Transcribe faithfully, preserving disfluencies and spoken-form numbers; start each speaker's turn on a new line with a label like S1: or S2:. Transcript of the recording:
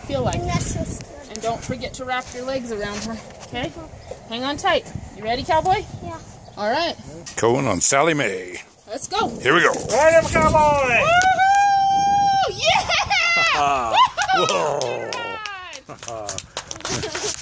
S1: you feel like.
S2: And that's just good.
S1: And don't forget to wrap your legs around her, okay? Hang on tight. You ready, cowboy?
S2: Yeah.
S1: All right.
S3: Koen on Sally Mae.
S1: Let's go.
S3: Here we go.
S4: Right up, cowboy!
S1: Woohoo! Yeah!
S3: Whoa.
S1: Good ride.